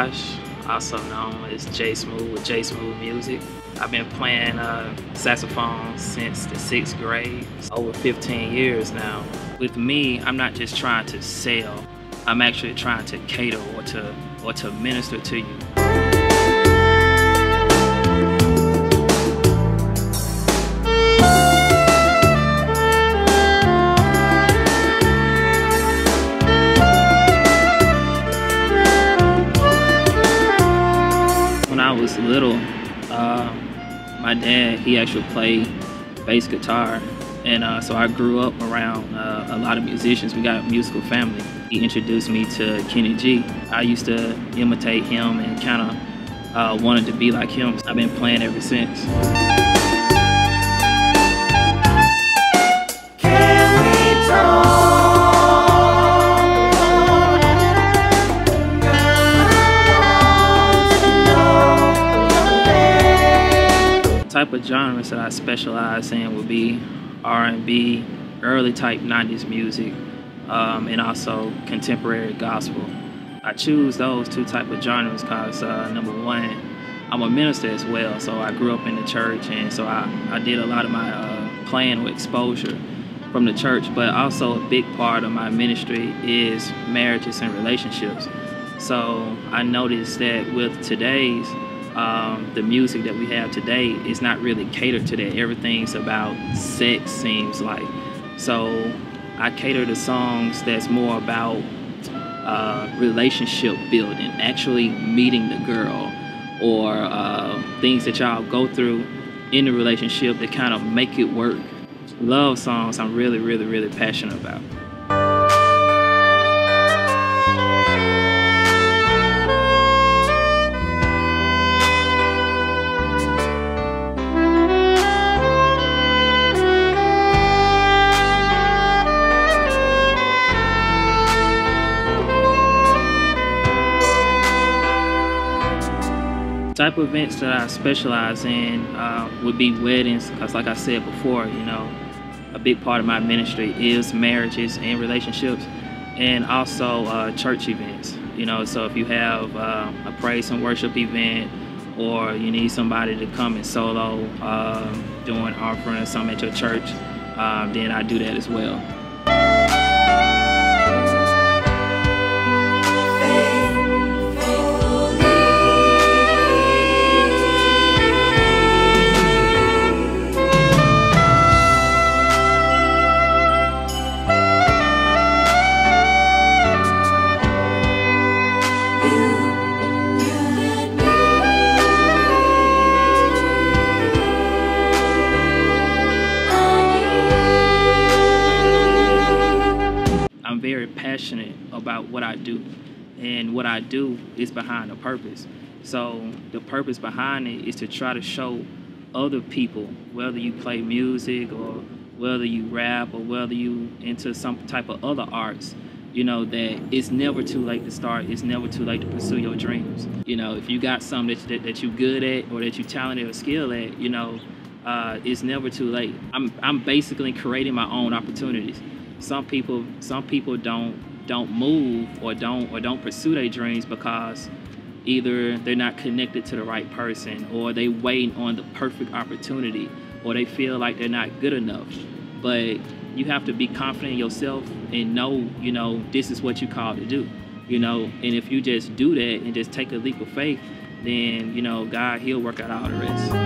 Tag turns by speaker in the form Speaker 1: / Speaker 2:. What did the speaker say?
Speaker 1: Josh, also known as J Smooth with J Smooth Music. I've been playing saxophone since the 6th grade, over 15 years now. With me, I'm not just trying to sell, I'm actually trying to cater or to minister to you. When I was little, my dad, he actually played bass guitar, and so I grew up around a lot of musicians. We got a musical family. He introduced me to Kenny G. I used to imitate him and kind of wanted to be like him. I've been playing ever since. Type of genres that I specialize in would be R&B, early type 90s music, and also contemporary gospel. I choose those two type of genres because number one, I'm a minister as well, so I grew up in the church, and so I did a lot of my playing with exposure from the church, but also a big part of my ministry is marriages and relationships. So I noticed that with today's the music that we have today is not really catered to that. Everything's about sex, seems like. So I cater to songs that's more about relationship building, actually meeting the girl, or things that y'all go through in the relationship that kind of make it work. Love songs I'm really passionate about. Type of events that I specialize in would be weddings, because like I said before, you know, a big part of my ministry is marriages and relationships, and also church events. You know, so if you have a praise and worship event, or you need somebody to come and solo doing offering or something at your church, then I do that as well. I'm very passionate about what I do, and what I do is behind a purpose. So the purpose behind it is to try to show other people, whether you play music or whether you rap or whether you into some type of other arts, you know, that it's never too late to start. It's never too late to pursue your dreams. You know, if you got something that you're good at or that you're talented or skilled at, you know, it's never too late. I'm basically creating my own opportunities. Some people don't move or don't pursue their dreams because either they're not connected to the right person, or they waiting on the perfect opportunity, or they feel like they're not good enough. But you have to be confident in yourself and know, you know, this is what you called to do, you know. And if you just do that and just take a leap of faith, then, you know, God, he'll work out all the rest.